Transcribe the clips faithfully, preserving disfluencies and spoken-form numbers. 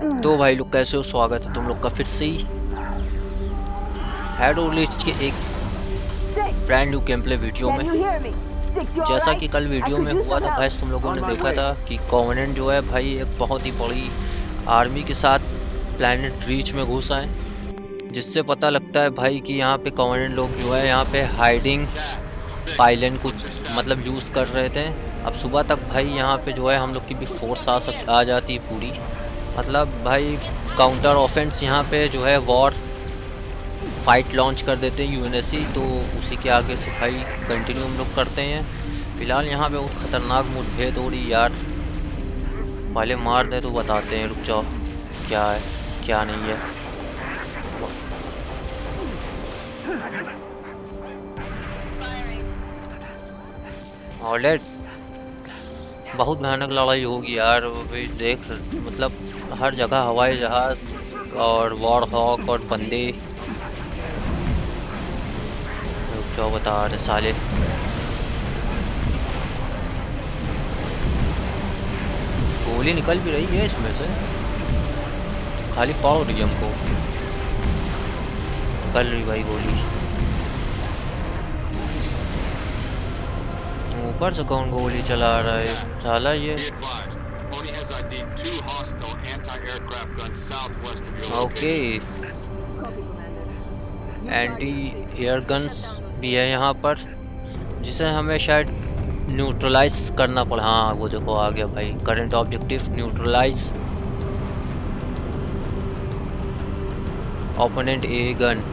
तो भाई लोग कैसे हो, स्वागत है तुम लोग का फिर से ही हेड ओवरलिस्ट के एक brand new gameplay video में। जैसा कि कल वीडियो में हुआ था भाई, तुम लोगों ने देखा था कि कॉवेनेंट जो है भाई एक बहुत ही बड़ी आर्मी के साथ प्लैनेट रीच में घुसा है, जिससे पता लगता है भाई कि यहाँ पे कॉवेनेंट लोग जो है यहाँ पे हाइडिंग पाइलेन को मतलब यूज़ कर रहे थे। अब सुबह तक भाई यहाँ पे जो है हम लोग की भी फोर्स आ सक आ जाती है पूरी, मतलब भाई काउंटर ऑफेंस यहाँ पे जो है वॉर फाइट लॉन्च कर देते हैं यूएनएससी, तो उसी के आगे से भाई कंटिन्यू हम लोग करते हैं। फिलहाल यहाँ पे बहुत खतरनाक मुठभेड़ हो रही यार, पहले मार दे तो बताते हैं, रुक जाओ क्या है क्या नहीं है। ऑलरेड बहुत भयानक लड़ाई होगी यार, अभी देख मतलब हर जगह हवाई जहाज और वॉर हॉक और बंदे, क्या बता रहे साले। गोली निकल भी रही है इसमें से, खाली पाव रही हमको, निकल रही भाई गोली। ऊपर से कौन गोली चला रहा है साला ये। ओके, एंटी एयर गन्स भी है यहाँ पर, जिसे हमें शायद न्यूट्रलाइज करना पड़ा। हाँ वो देखो आ गया भाई, current objective neutralize opponent A gun.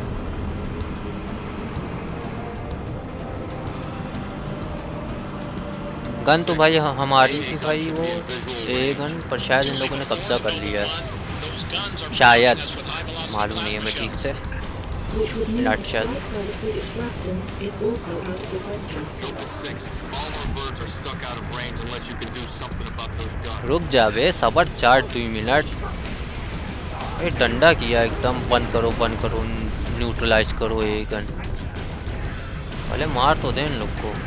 Gun तो भाई हमारी थी भाई वो ए गन, पर शायद इन लोगों ने कब्जा कर लिया है, शायद मालूम नहीं है मैं ठीक से। रुक जा बे सबर, चार दो मिनट। ये डंडा किया एकदम, बंद करो बंद करो, न्यूट्रलाइज करो ये गन, पहले मार तो दे इन लोग को।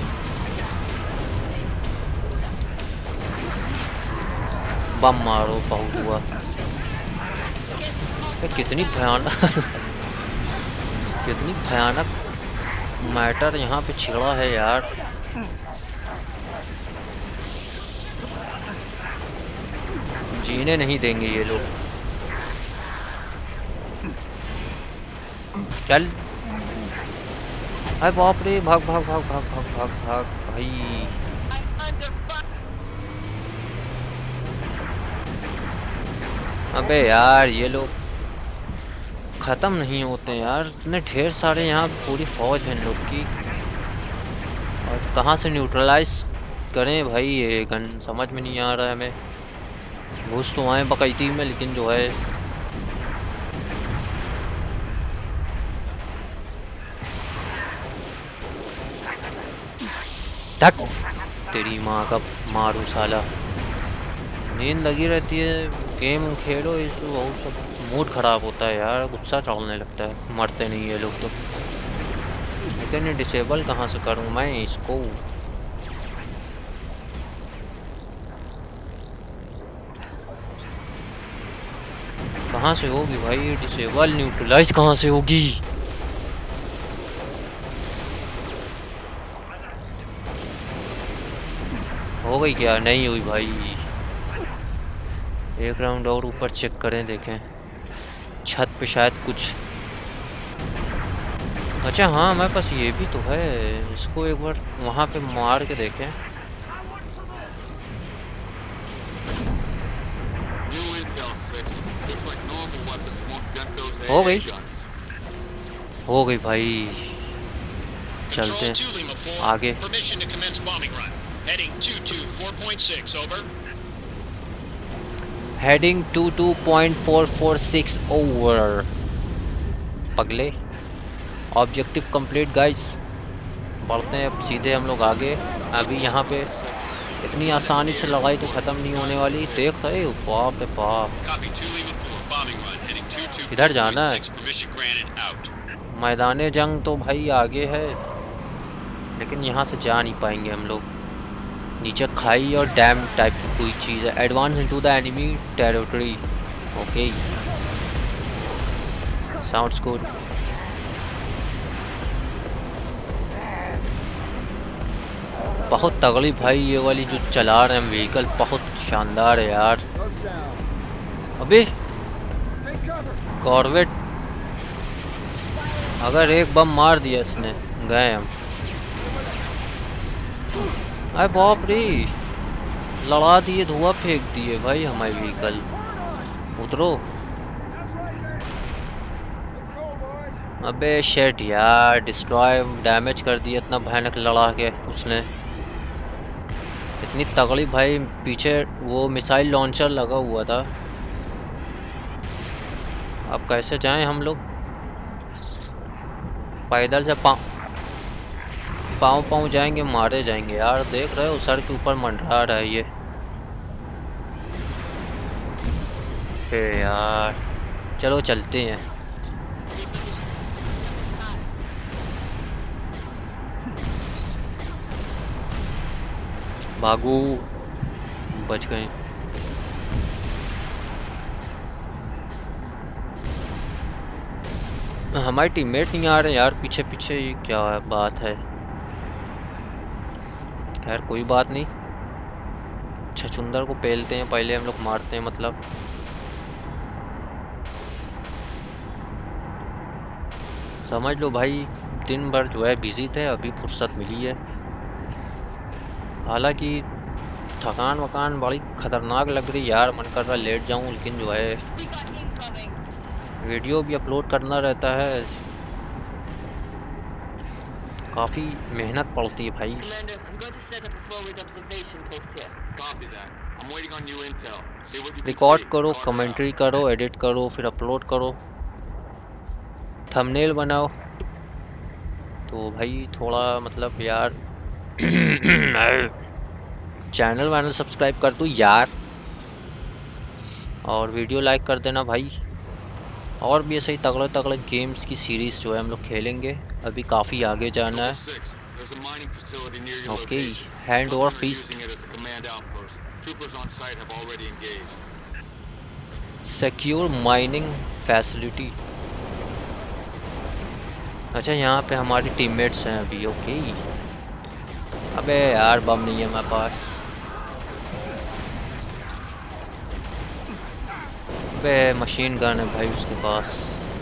बम मारो, बहुत हुआ। कितनी भयानक कितनी भयानक मैटर यहाँ पे छिड़ा है यार। जीने नहीं देंगे ये लोग। चल, अरे बाप रे, भाग भाग भाग भाग भाग भाग भाग भाई। अबे यार ये लोग ख़त्म नहीं होते यार, इतने ढेर सारे यहाँ पूरी फौज है इन लोग की, और कहाँ से न्यूट्रलाइज करें भाई ये गन, समझ में नहीं आ रहा है हमें। घुस तो आए बकैती में, लेकिन जो है धक तेरी माँ का मारू साला। नींद लगी रहती है, गेम खेलो इस बहुत सब मूड ख़राब होता है यार, गुस्सा चढ़ने लगता है। मरते नहीं ये लोग तो, लेकिन ये डिसेबल कहाँ से करूँ मैं इसको। कहाँ से होगी भाई ये डिसेबल, न्यूट्रलाइज कहाँ से होगी। हो गई क्या, नहीं हुई भाई। एक राउंड और ऊपर चेक करें, देखें छत पे शायद कुछ। अच्छा हाँ हमारे पास ये भी तो है, इसको एक बार वहाँ पे मार के देखें। हो गई हो गई भाई, चलते हैं आगे। Heading to two point four four six over. पगले ऑब्जेक्टिव कंप्लीट गाइस, बढ़ते हैं अब सीधे हम लोग आगे। अभी यहाँ पे इतनी आसानी से लड़ाई तो ख़त्म नहीं होने वाली, देख रहे हो बाप रे बाप। इधर जाना है, मैदान जंग तो भाई आगे है, लेकिन यहाँ से जा नहीं पाएंगे हम लोग। नीचे खाई और डैम टाइप की कोई चीज़ है। Advance into the enemy territory. Okay, sounds good. बहुत तगड़ी भाई ये वाली जो चला रहे हैं व्हीकल, बहुत शानदार है यार। अबे कॉर्वेट, अगर एक बम मार दिया इसने, गए हम। अरे बाप रे, लड़ा दिए, धुआं फेंक दिए भाई हमारे व्हीकल। उतरो। अबे शेट यार, डिस्ट्रॉय डैमेज कर दिया इतना भयानक लड़ा के उसने। इतनी तगड़ी भाई, पीछे वो मिसाइल लॉन्चर लगा हुआ था। अब कैसे जाएं हम लोग? पैदल से पाँव पाँव पाँव जाएंगे, मारे जाएंगे यार। देख रहे हो सर के ऊपर मंडरा रहा है ये। हे यार, चलो चलते हैं। भागो, बच गए। हमारे टीममेट नहीं आ रहे यार पीछे पीछे, ये क्या बात है? खैर कोई बात नहीं, छछुंदर को पेलते हैं पहले हम लोग, मारते हैं मतलब। समझ लो भाई, दिन भर जो है बिजी थे, अभी फुर्सत मिली है। हालांकि थकान वकान बड़ी खतरनाक लग रही यार, मन कर रहा लेट जाऊं, लेकिन जो है वीडियो भी अपलोड करना रहता है, काफ़ी मेहनत पड़ती है भाई। रिकॉर्ड करो, कमेंट्री करो, एडिट करो, फिर अपलोड करो, थंबनेल बनाओ। तो भाई थोड़ा मतलब यार चैनल वैनल सब्सक्राइब कर दो यार, और वीडियो लाइक कर देना भाई। और भी ऐसे ही तगड़े तगड़े गेम्स की सीरीज़ जो है हम लोग खेलेंगे, अभी काफ़ी आगे जाना है। Okay, hand over fist, secure mining facility. अच्छा, यहाँ पे हमारे टीममेट्स हैं अभी। ओके, अबे यार बम नहीं है हमारे पास। अबे मशीन गन है भाई उसके पास।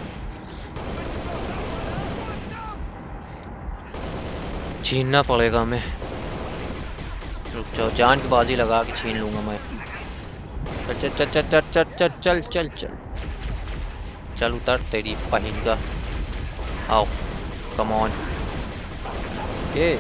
छीनना पड़ेगा हमें, रुक जाओ, जान की बाजी लगा के छीन लूँगा मैं। चल चल चल चल चल चल चल चल चल चल उतर तेरी पहन का। आओ, कम ऑन। ये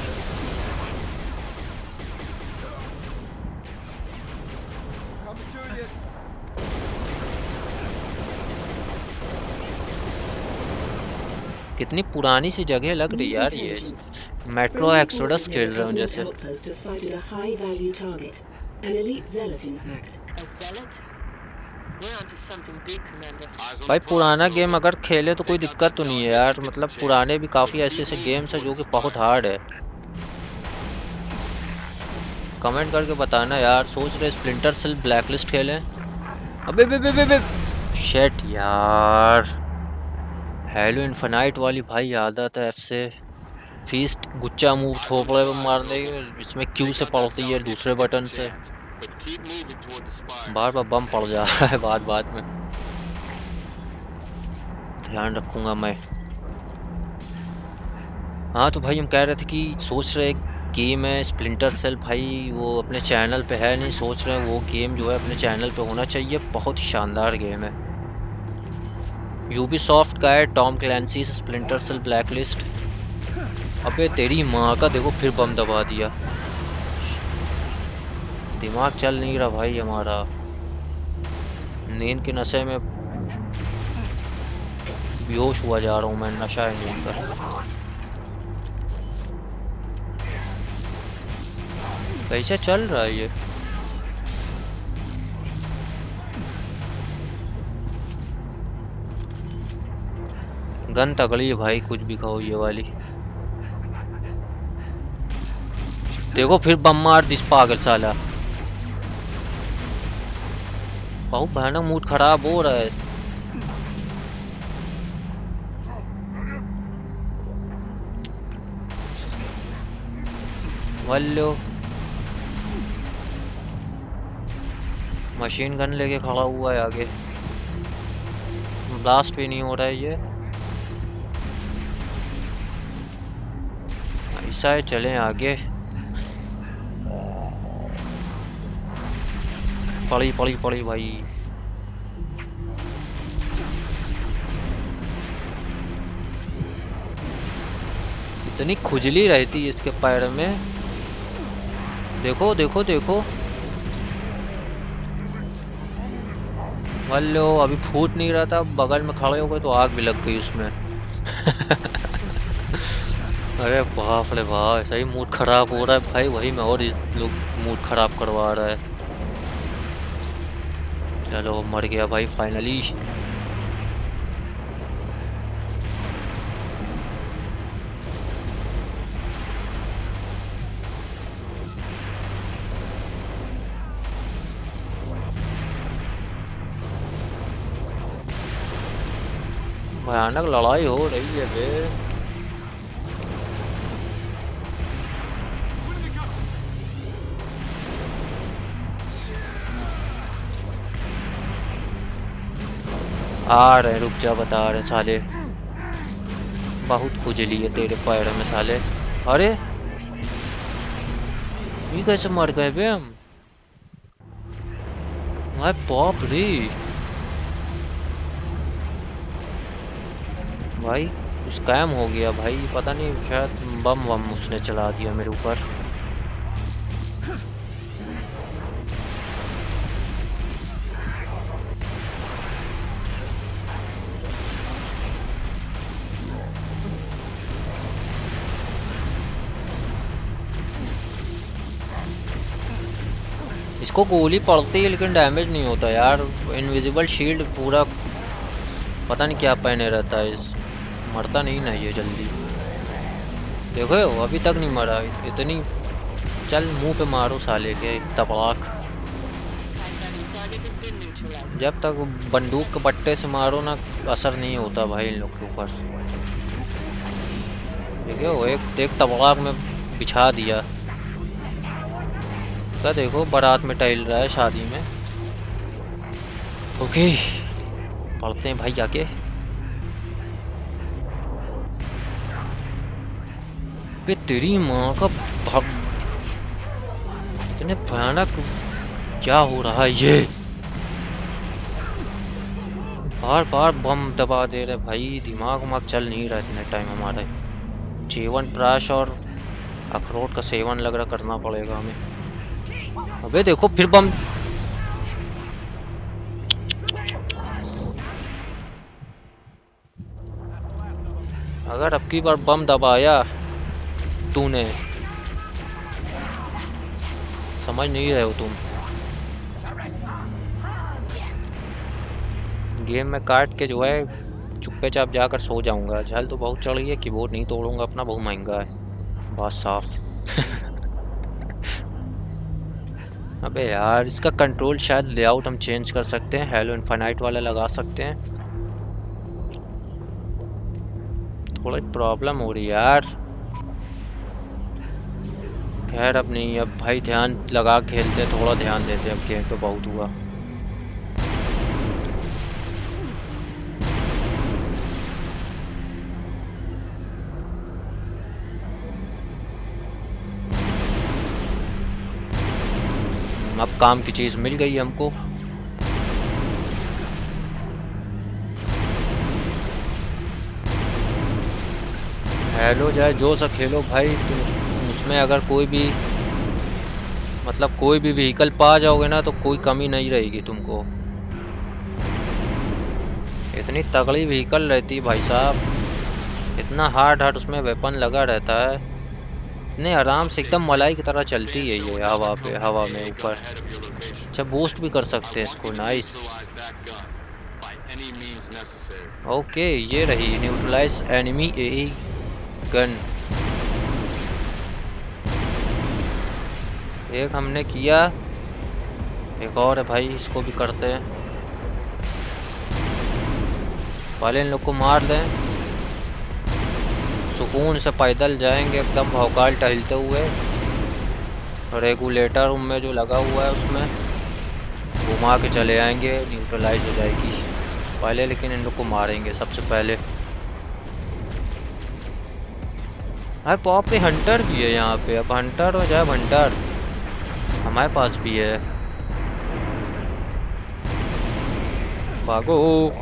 कितनी पुरानी सी जगह लग रही यार, ये मेट्रो एक्सोडस खेल रहे हूँ जैसे। भाई पुराना गेम अगर खेले तो कोई दिक्कत तो नहीं है यार, मतलब पुराने भी काफ़ी ऐसे ऐसे गेम्स हैं जो कि बहुत हार्ड है। कमेंट करके बताना यार। सोच रहे स्प्लिंटर सेल ब्लैकलिस्ट खेलें। अबे बे बे बे बे शेट यार, हेलो इन्फिनाइट वाली भाई आदत है एफ से। फीस्ट गुच्चा मूव थोपड़े पर मारने की, इसमें क्यू से पड़ती है दूसरे बटन से, बार बार बम पड़ जा रहा है बाद बाद में। ध्यान रखूंगा मैं। हाँ तो भाई हम कह रहे थे कि सोच रहे गेम है स्प्लिंटर सेल भाई, वो अपने चैनल पे है नहीं, सोच रहे हैं वो गेम जो है अपने चैनल पे होना चाहिए। बहुत ही शानदार गेम है, यूबीसॉफ्ट का है, Tom Clancy Splinter Cell Blacklist. अबे तेरी माँ का, देखो फिर बम दबा दिया। दिमाग चल नहीं रहा भाई हमारा, नींद के नशे में बेहोश हुआ जा रहा हूँ मैं, नशा है नींद का। कैसे चल रहा है ये? गन तगड़ी है भाई, कुछ भी कहो ये वाली। देखो फिर बम मार दिस पागल साला। बहुत भयानक मूड खराब हो रहा है। वल्लो मशीन गन लेके खड़ा हुआ है आगे। ब्लास्ट भी नहीं हो रहा है ये। ऐसा है, चलें आगे। पड़ी पड़ी पड़ी भाई। इतनी खुजली रहती है इसके पैर में। देखो देखो देखो। लो अभी फूट नहीं रहा था, बगल में खड़े हो गए तो आग भी लग गई उसमें। अरे बाप रे बाप, ऐसा ही मूड खराब हो रहा है भाई। वही मैं और लोग मूड खराब करवा रहा है। चलो मर गया भाई फाइनली। भयानक लड़ाई हो रही है बे। आ रहे, रुक जा, बता रहे साले। बहुत खुजली है तेरे पैर में साले। अरे ये कैसे मर गए बे हम? भाई बाप रे भाई, स्कैम हो गया भाई। पता नहीं, शायद बम वम उसने चला दिया मेरे ऊपर। इसको गोली पड़ती है लेकिन डैमेज नहीं होता यार। इनविजिबल शील्ड पूरा पता नहीं क्या पहने रहता है। इस मरता नहीं ना ये जल्दी। देखो अभी तक नहीं मरा। इतनी चल मुंह पे मारो साले के तबाक। जब तक बंदूक के बट्टे से मारो ना, असर नहीं होता भाई इन लोग के ऊपर। देखो एक एक तबाक में बिछा दिया। क्या देखो बारात में टहल रहा है शादी में। ओके पढ़ते हैं भाई आगे। वे तेरी माँ का भाग, इतने भयानक क्या हो रहा है ये? बार बार बम दबा दे रहे भाई। दिमाग उमाग चल नहीं रहा इतने टाइम हमारा। जीवन प्राश और अखरोट का सेवन लग रहा करना पड़ेगा हमें। अबे देखो फिर बम। अगर अब की बार बम दबाया तूने, समझ नहीं रहे हो तुम। गेम में काट के जो है चुप्पे चाप जाकर सो जाऊंगा। झल तो बहुत चढ़ी है, कीबोर्ड नहीं तोड़ूंगा अपना, बहुत महंगा है। बात साफ। अबे यार इसका कंट्रोल शायद लेआउट हम चेंज कर सकते हैं। हेलो इनफाइनाइट वाला लगा सकते हैं। थोड़ा प्रॉब्लम हो रही है यार। खैर अब नहीं, अब भाई ध्यान लगा खेलते, थोड़ा ध्यान देते। अब गेम तो बहुत हुआ। अब काम की चीज मिल गई हमको। हेलो जाए जो सा खेलो भाई। तुम उसमें अगर कोई भी मतलब कोई भी व्हीकल पा जाओगे ना तो कोई कमी नहीं रहेगी तुमको। इतनी तगड़ी व्हीकल रहती है भाई साहब। इतना हार्ड हार्ड उसमें वेपन लगा रहता है। इतने आराम से एकदम मलाई की तरह चलती है ये हवा पे, हवा में ऊपर। अच्छा बूस्ट भी कर सकते हैं इसको। नाइस। ओके ये रही न्यूट्रलाइज एनिमी एई गन। एक हमने किया, एक और है भाई, इसको भी करते हैं। पहले इन लोग को मार दें, सुकून से पैदल जाएंगे एकदम भौकाल टहलते हुए। रेगुलेटर में जो लगा हुआ है उसमें घुमा के चले आएंगे, न्यूट्रलाइज हो जाएगी पहले। लेकिन इन लोग को मारेंगे सबसे पहले। अरे पॉप पे हंटर भी है यहाँ पे। अब हंटर हो जाए हंटर, हमारे पास भी है। भागो।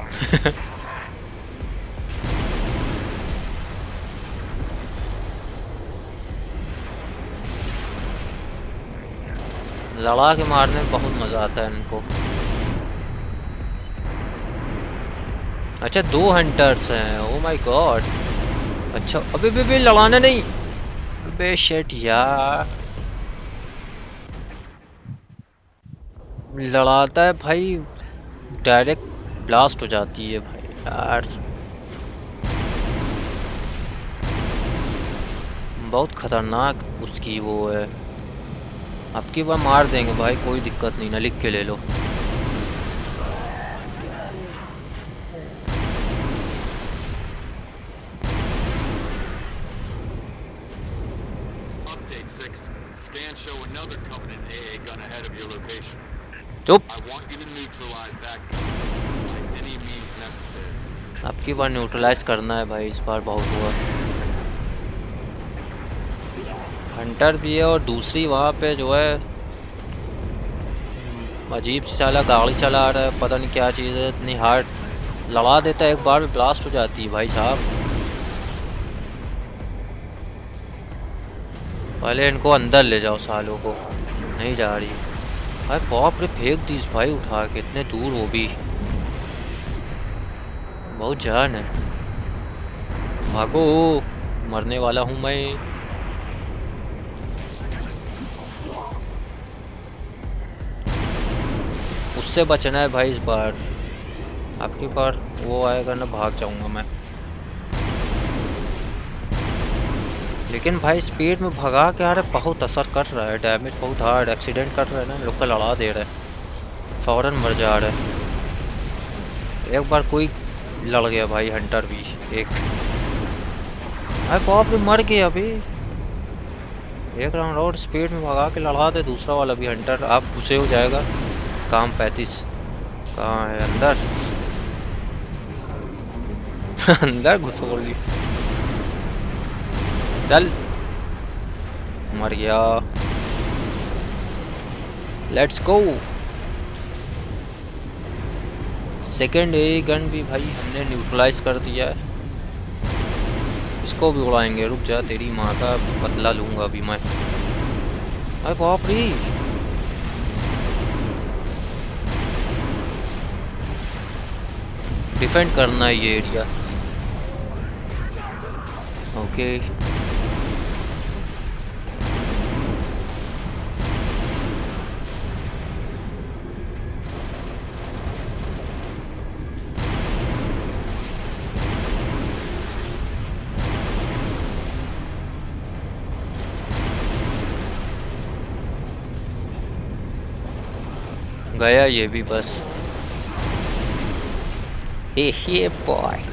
लड़ा के मारने में बहुत मजा आता है इनको। अच्छा दो हंटर्स हैं, ओ माय गॉड। अच्छा अबे बे बे लड़ाना नहीं, अबे शिट यार। लड़ाता है भाई, डायरेक्ट ब्लास्ट हो जाती है भाई यार। बहुत खतरनाक उसकी वो है। अब की बार मार देंगे भाई, कोई दिक्कत नहीं ना, लिख के ले लो। चुप। अब की बार न्यूट्रलाइज करना है भाई, इस बार बहुत हुआ। हंटर भी है और दूसरी वहाँ पे जो है अजीब सी साला गाड़ी चला रहा है, पता नहीं क्या चीज़ है, इतनी हार्ड लड़ा देता है, एक बार में ब्लास्ट हो जाती है भाई साहब। पहले इनको अंदर ले जाओ सालों को, नहीं जा रही भाई। बाप रे फेंक दी भाई उठा के इतने दूर, वो भी बहुत जान है। भागो, मरने वाला हूँ मैं। उससे बचना है भाई इस बार। आपकी बार वो आएगा ना, भाग जाऊंगा मैं। लेकिन भाई स्पीड में भगा के आ रहा है, बहुत असर कर रहा है, डैमेज बहुत हार्ड। एक्सीडेंट कर रहा है ना, लोग का लड़ा दे रहा है, फौरन मर जा रहा है। एक बार कोई लड़ गया भाई, हंटर भी एक। अरे बाप रे मर गया अभी। एक राउंड और स्पीड में भगा के लड़ा दे दूसरा वाला भी हंटर, आप घुसे हो जाएगा काम। पैंतीस कहाँ है? अंदर। अंदर घुसो ली, चल। मर गया। Let's go. Second A gun भी भाई हमने न्यूट्रलाइज कर दिया है। इसको भी उड़ाएंगे, रुक जा, तेरी माँ का बदला लूंगा अभी मैं। अरे बाप रे, डिफेंड करना है ये एरिया। ओके गया ये भी बस। ये बॉय।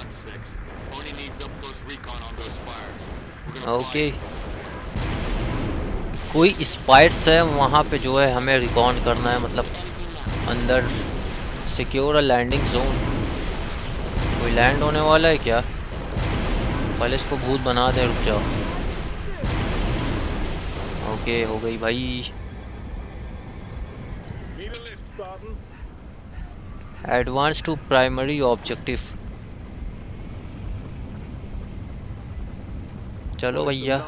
ओके कोई स्पाइट्स है वहाँ पे जो है हमें रिकॉन करना है, मतलब अंदर। Secure landing zone. कोई लैंड होने वाला है क्या? पहले इसको भूत बना दे, रुक जाओ। ओके हो गई भाई। Advance to primary objective. चलो भैया।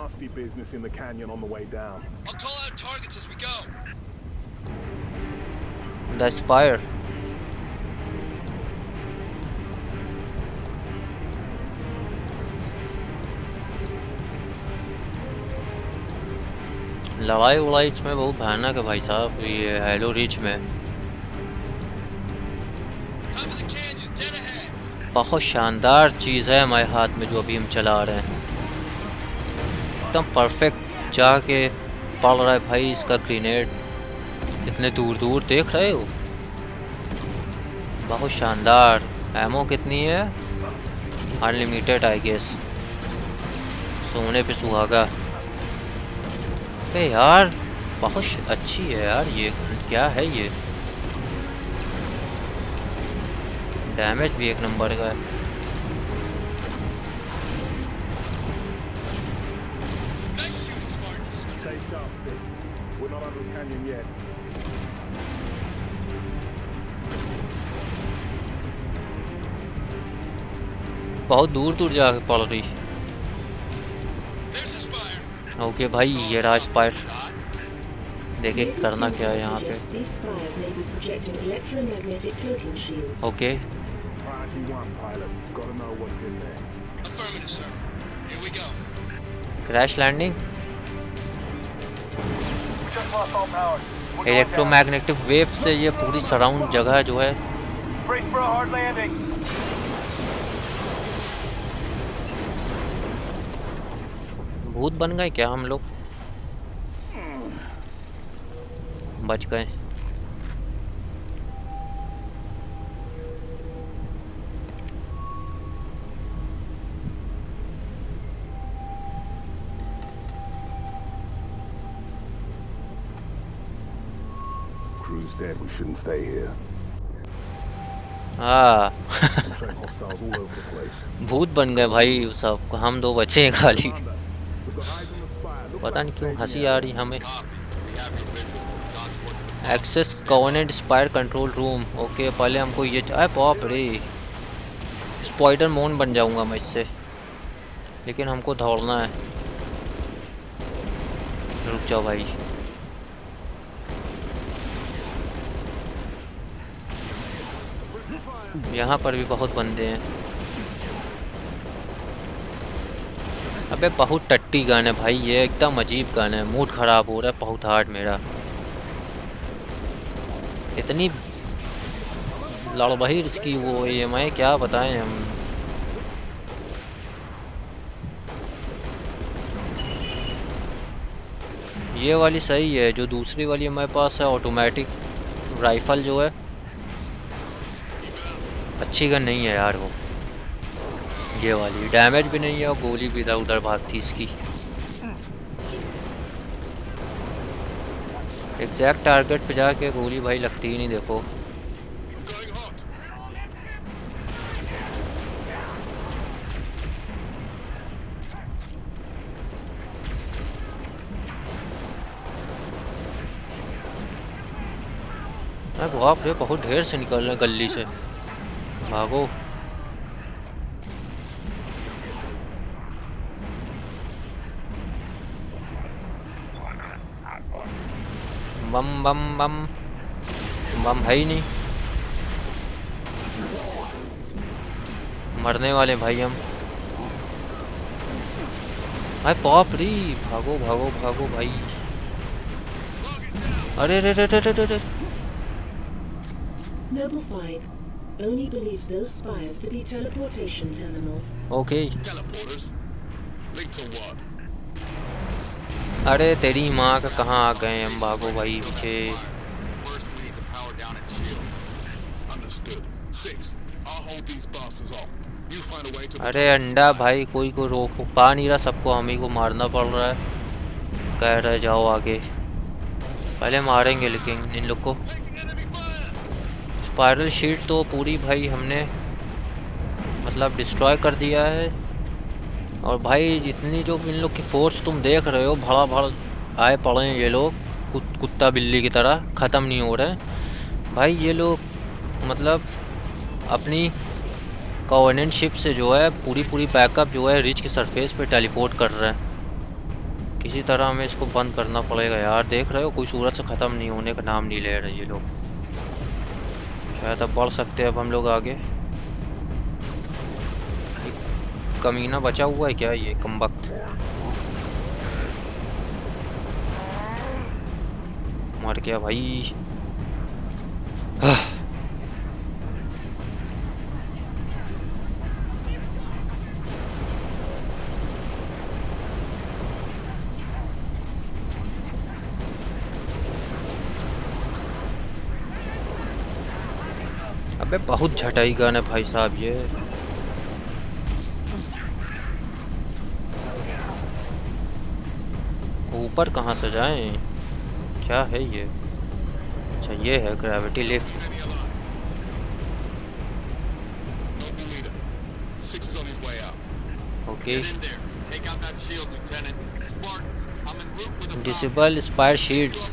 The spire. लड़ाई उड़ाई इसमें बहुत भयानक है भाई साहब, ये हेलो रिच में बहुत शानदार चीज़ है हमारे हाथ में जो अभी हम चला रहे हैं। एकदम परफेक्ट जाके पड़ रहा है भाई इसका ग्रेनेड। इतने दूर दूर देख रहे हो, बहुत शानदार। एमो कितनी है? Unlimited I guess. सोने पे सुहागा। अरे यार बहुत अच्छी है यार ये। क्या है ये? डैमेज भी एक नंबर का है। बहुत दूर दूर जाके पड़ रही। ओके भाई ये रहा स्पायर। देखे करना क्या है यहाँ पे। Okay crash landing. Electromagnetic wave से ये पूरी सराउंड जगह जो है। भूत बन गए क्या हम लोग? बच गए। Crew's dead. We shouldn't stay here. हाँ Hostiles all over the place. भूत बन गए भाई सब। हम दो बचे हैं खाली। पता नहीं क्यों हंसी आ रही हमें। Access Covenant spire control room. Okay पहले हमको ये। अरे बाप रे, स्पाइडर मोन बन जाऊंगा मैं इससे। लेकिन हमको दौड़ना है। रुक जाओ भाई। यहाँ पर भी बहुत बंदे हैं। अबे बहुत टट्टी गन है भाई ये, एकदम अजीब गन है। मूड ख़राब हो रहा है बहुत हार्ड मेरा। इतनी लड़बही इसकी वो ये मैं क्या बताएं हम। ये वाली सही है, जो दूसरी वाली हमारे पास है ऑटोमेटिक राइफल जो है, अच्छी गन नहीं है यार वो। ये वाली डैमेज भी नहीं है और गोली भी इधर उधर भागती इसकी। एग्जैक्ट टारगेट पे जाके गोली भाई लगती ही नहीं। देखो बाप रे, बहुत ढेर से निकल रहे गली से। भागो। बम बम बम बम है ही नहीं। मरने वाले भाई हम। अरे बाप रे, भागो भागो भागो भाई। अरे रे रे रे रे रे। Noble Five only believes those spires to be teleportation terminals. Okay. Teleporters? Linked to what? अरे तेरी माँ का कहाँ आ गए हम। भागो भाई पीछे। First we need to power down its shield. Understood. Six. I'll hold these bastards off. You find a way to. अरे अंडा भाई कोई को रोक पा नहीं रहा, सबको हम ही को मारना पड़ रहा है। कह रहे जाओ आगे। पहले मारेंगे लेकिन इन लोग को। स्पाइरल शीट तो पूरी भाई हमने मतलब डिस्ट्रॉय कर दिया है। और भाई जितनी जो इन लोग की फोर्स तुम देख रहे हो, भड़ा भड़ आए पड़े हैं ये लोग कुत, कुत्ता बिल्ली की तरह, ख़त्म नहीं हो रहे भाई ये लोग। मतलब अपनी कॉवेनेंट शिप से जो है पूरी पूरी बैकअप जो है रिच की सरफेस पे टेलीपोर्ट कर रहे हैं। किसी तरह हमें इसको बंद करना पड़ेगा यार। देख रहे हो कोई सूरत से ख़त्म नहीं होने का नाम नहीं ले रहे ये लोग। शायद अब बढ़ सकते हैं अब हम लोग आगे। कमीना बचा हुआ है क्या ये कमबख्त? मर गया भाई। अबे बहुत झटाई गन है भाई साहब ये। ऊपर कहाँ से जाएं? क्या है ये? अच्छा ये है gravity lift. Okay disable spire shields.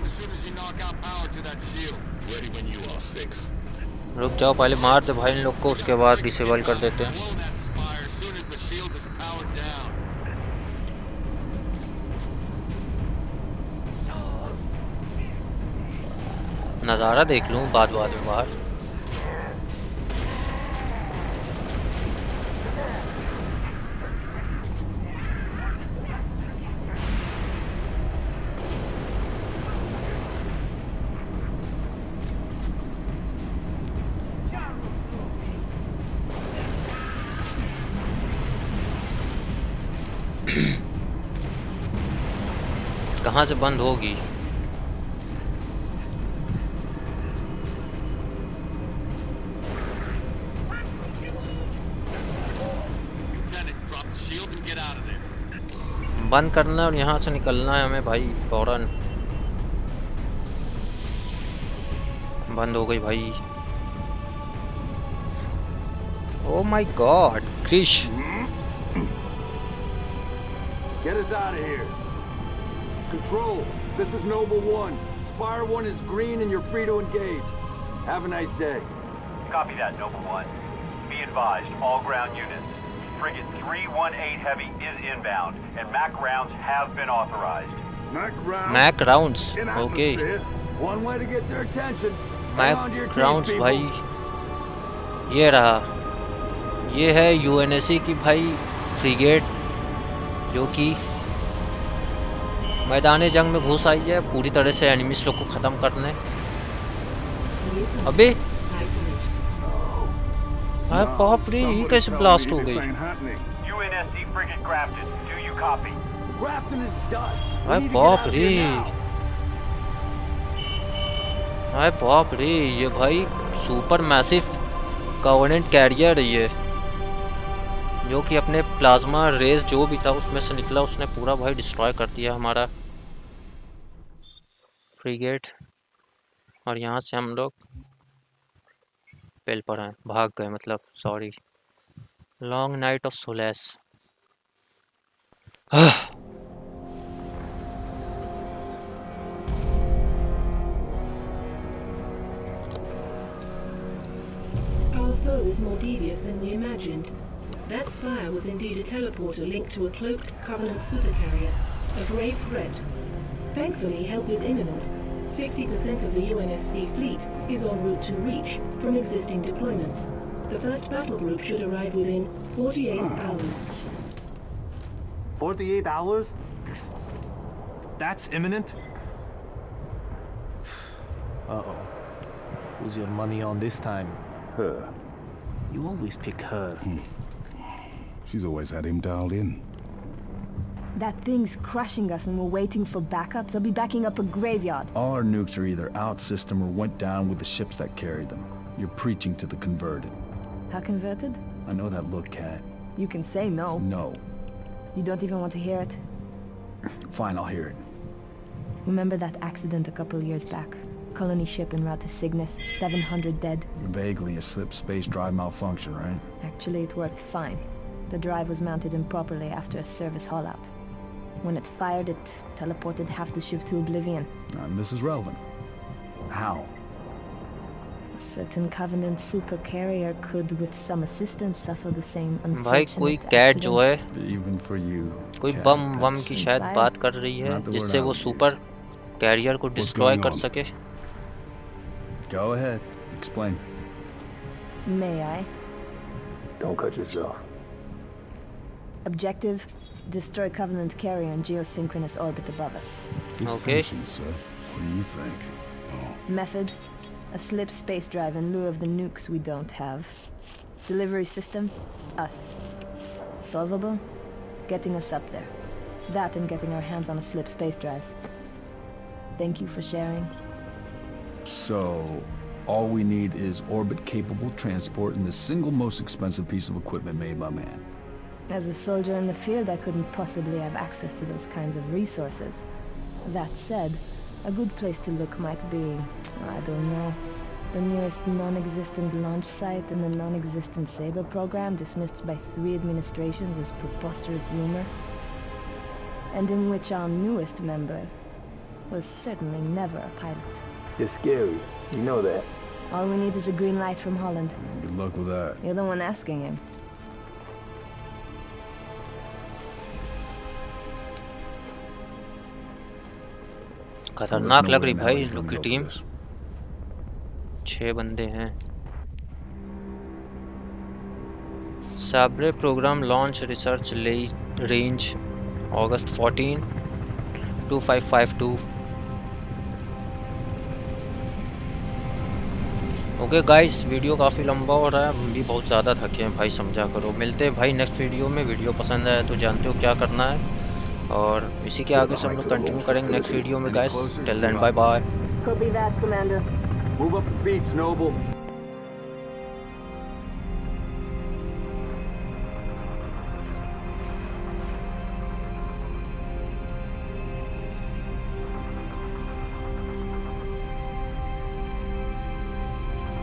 रुक जाओ पहले मार दे भाई इन लोग को, उसके बाद डिसेबल कर देते हैं। नज़ारा देख लूँ बाद बाद में बाहर। कहाँ से बंद होगी? बंद करना है और यहाँ से निकलना है हमें भाई फौरन। बंद हो गई भाई। ओ माय गॉड क्रिश। Get us out of here. Control, this is Noble One. Spire One is green and you're free to engage. Have a nice day. Copy that, Noble One. Be advised, all ground units. Frigate three one eight Heavy is inbound, and M A C rounds have been authorized. Mac rounds. Mac rounds. In Okay. atmosphere. One way to get their attention. Mac Hang on to your rounds team, भाई people. ये रहा। ये है you N S C की भाई frigate, जो कि मैदान जंग में घुस आई है पूरी तरह से एनिमीज लोग को ख़त्म करने। अबे अरे बाप रे ये कैसे ब्लास्ट हो गई? U N S C frigate Grafton, do you copy? Grafton is dust. We अरे need to get बाप out of रे, here now. अरे बाप रे ये भाई सुपर मैसिव कॉवेनेंट कैरियर है ये, जो कि अपने प्लाज्मा रेस जो भी था उसमें से निकला, उसने पूरा भाई डिस्ट्रॉय कर दिया हमारा फ्रिगेट। और यहाँ से हम लोग पेल पर हैं, भाग गए मतलब, sorry. Long Night of Solace. Our foe is more devious than we imagined. That spire was indeed a teleporter linked to a cloaked Covenant supercarrier, a grave threat. Thankfully, help is imminent. sixty percent of the U N S C fleet is en route to Reach from existing deployments. The first battle group should arrive within forty-eight hours. forty-eight hours? That's imminent? Uh-oh. Who's your money on this time? Her. You always pick her. She's always had him dialed in. That thing's crushing us and we're waiting for backup. They'll be backing up a graveyard. All our nukes are either out system or went down with the ships that carried them. You're preaching to the converted. How converted? I know that look, Cat. You can say no. No. You don't even want to hear it. Fine, I'll hear it. Remember that accident a couple years back? Colony ship en route to Cygnus, seven hundred dead. Vaguely a slip space drive malfunction, right? Actually, it worked fine. The drive was mounted improperly after a service haul-out. When it fired, it teleported half the ship to oblivion. And this is relevant. How? A certain Covenant supercarrier could, with some assistance, suffer the same भाई कोई unfortunate cat जो है, Even for you. कोई Cat, बम वम that's- की शायद बात कर रही है, जिससे वो सुपर कैरियर को डिस्ट्रॉय कर सके। Go ahead. Explain. May I? Don't cut yourself. Objective, destroy Covenant carrier in geosynchronous orbit above us. Okay. Sir. What do you think? Method, a slip space drive in lieu of the nukes we don't have. Delivery system, us. Solvable? Getting us up there. That and getting our hands on a slip space drive. Thank you for sharing. So, All we need is orbit-capable transport and the single most expensive piece of equipment made by man. As a soldier in the field, I couldn't possibly have access to those kinds of resources. That said, a good place to look might be, I don't know, the nearest non-existent launch site in the non-existent Saber program dismissed by three administrations as preposterous rumor, and in which our newest member was certainly never a pilot. You're scary. You know that. All we need is a green light from Holland. Good luck with that. You're the one asking him. खतरनाक लग रही भाई इस लोग की team. छह बंदे हैं। Sabre program launch research range August fourteen two five five two. Okay guys, video काफ़ी लंबा हो रहा है, हम भी बहुत ज़्यादा थके हैं भाई, समझा करो। मिलते हैं भाई नेक्स्ट वीडियो में। वीडियो पसंद आया तो जानते हो क्या करना है, और इसी के आगे से हम लोग कंटिन्यू करेंगे नेक्स्ट वीडियो में guys. Till then bye bye. Copy that, Commander. Move up the beach, Noble.